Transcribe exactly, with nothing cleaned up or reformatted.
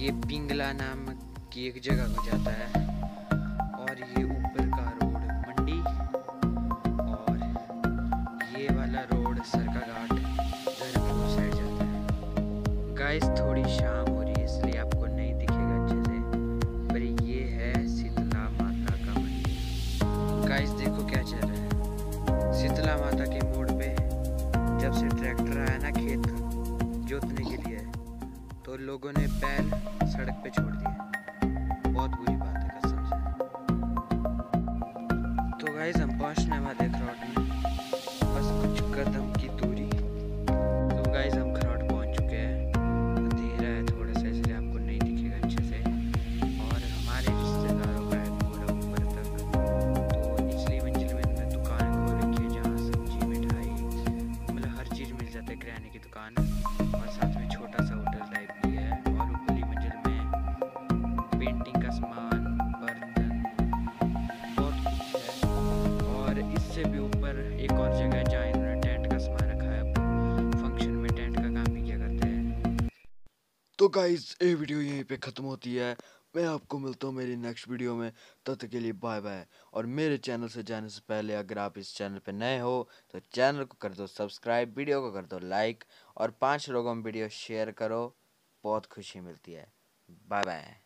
ये पिंगला नाम की एक जगह को जाता है और ये ऊपर का रोड मंडी और ये वाला रोड सरका घाट धर्मपुर साइड जाता है। गाइस थोड़ी शाम हो रही है इसलिए आपको नहीं दिखेगा अच्छे से, पर ये है शीतला माता का मंदिर। गाइस देखो क्या चल रहा है। शीतला माता के मोड़ पे जब से ट्रैक्टर आया ना खेत जोतने के लिए, तो लोगों ने बैल सड़क पे छोड़ दिए। बहुत बुरी बात है कसम से। तो गाइस हम पहुंचने वाले खरौट में, बस कुछ कदम की दूरी। तो गाइस हम खरौट पहुंच चुके हैं। अंधेरा है थोड़ा सा इसलिए आपको नहीं दिखेगा अच्छे से, और हमारे रिश्तेदारों का है पूरा ऊपर तक। तो निचली मंजिल में हमने दुकान खोल रखी है जहाँ सब्जी मिठाई मतलब हर चीज़ मिल जाता है, किराने की दुकान, और साथ में छोटा सा होटल टाइप भी है। और ऊपरी मंजिल में पेंटिंग का सामान, बर्तन, बहुत कुछ है। और इससे भी ऊपर एक और जगह है जहाँ इन्होंने टेंट का सामान रखा है। फंक्शन में टेंट का काम भी किया करते हैं। तो गाइस ये वीडियो यहीं पे ख़त्म होती है। मैं आपको मिलता हूँ मेरी नेक्स्ट वीडियो में, तब तक के लिए बाय बाय। और मेरे चैनल से जाने से पहले अगर आप इस चैनल पे नए हो तो चैनल को कर दो सब्सक्राइब, वीडियो को कर दो लाइक, और पांच लोगों में वीडियो शेयर करो, बहुत खुशी मिलती है। Bye bye.